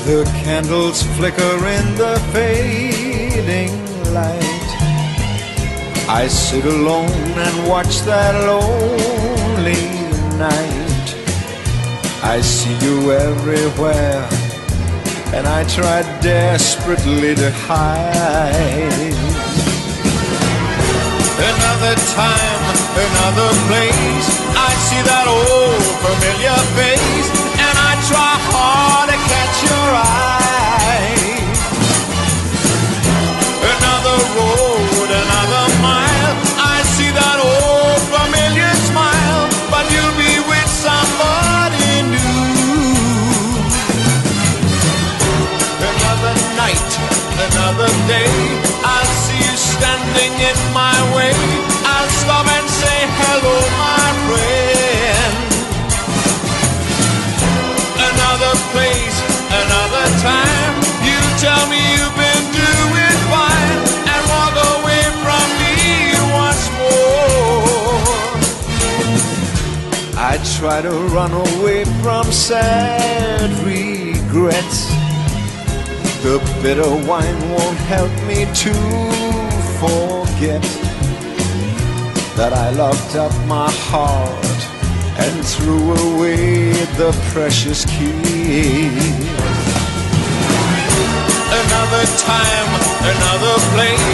The candles flicker in the fading light. I sit alone and watch that lonely night. I see you everywhere, and I try desperately to hide. Another time, another place, I see that old familiar face, and I try hard to catch your eye. Another road, another mile, I see that old familiar smile, but you'll be with somebody new. Another night, another day, I see you standing in my way. I'll stop and say hello, my friend. Another place, another time, you tell me you've been doing fine, and walk away from me once more. I try to run away from sad regrets. The bitter wine won't help me to forget that I locked up my heart and threw away the precious key. Another time, another place,